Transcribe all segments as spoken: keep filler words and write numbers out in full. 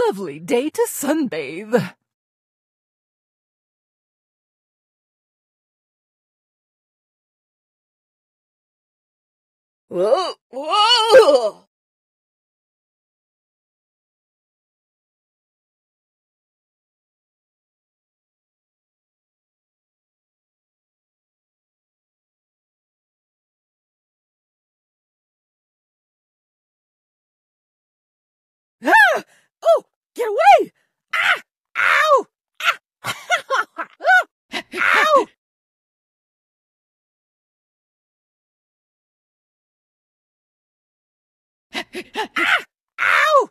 lovely day to sunbathe. Whoa! Whoa! Ah! Oh! Get away! Ah! Ow! Ah! Ow! Ah! Ow!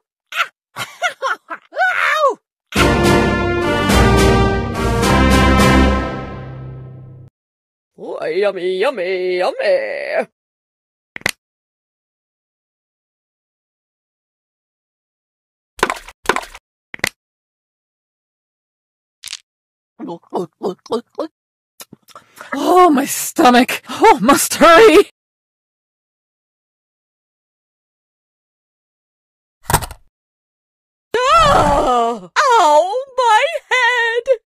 Ow! Oh, yummy, yummy, yummy! Oh, my stomach! Oh, must hurry! Oh! Ow! My head!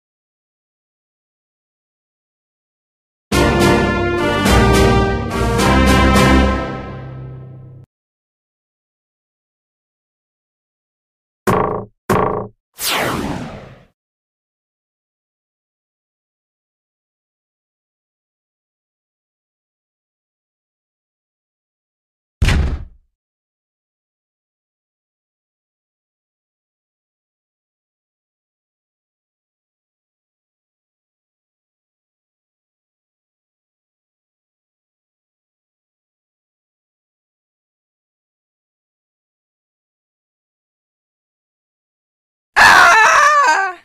Ah!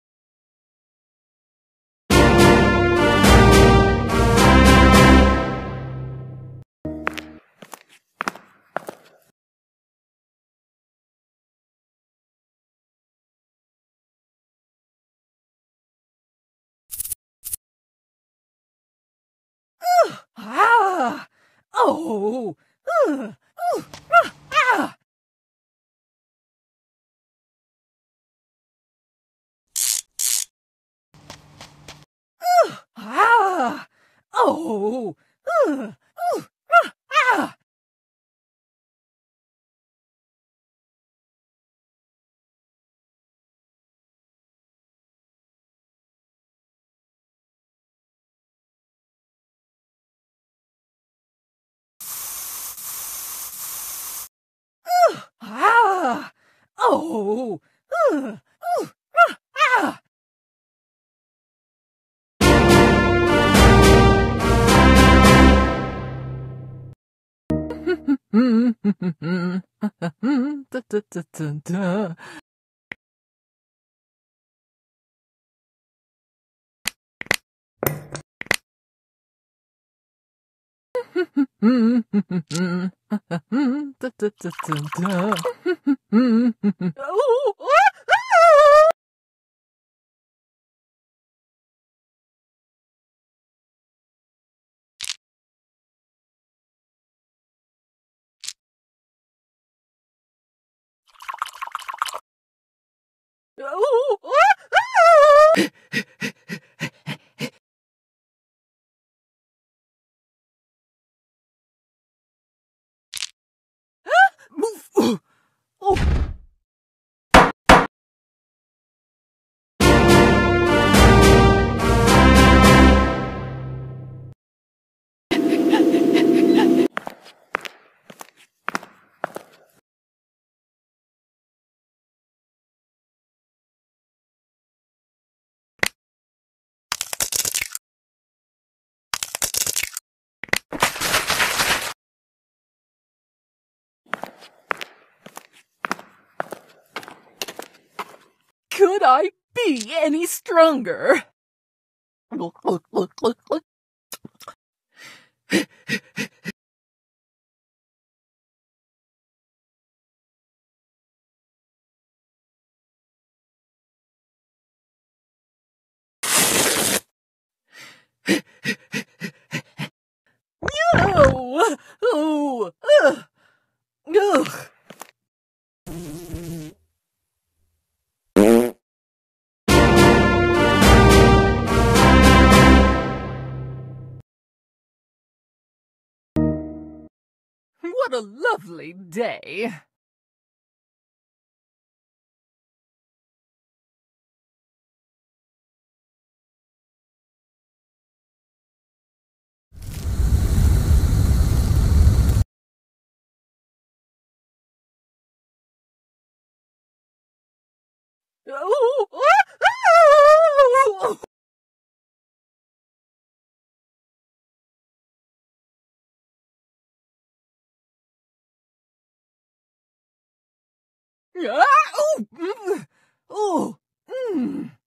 Ah! Oh! Uh, uh, ah! Ah! Oh! Uh, uh, ah! Ah! Oh! Uh, uh, ah! Could I be any stronger? Look, look, look, look, look. No! Oh! Ugh! Ugh! a lovely day. Oh, oh, oh, oh, mm, oh, mm.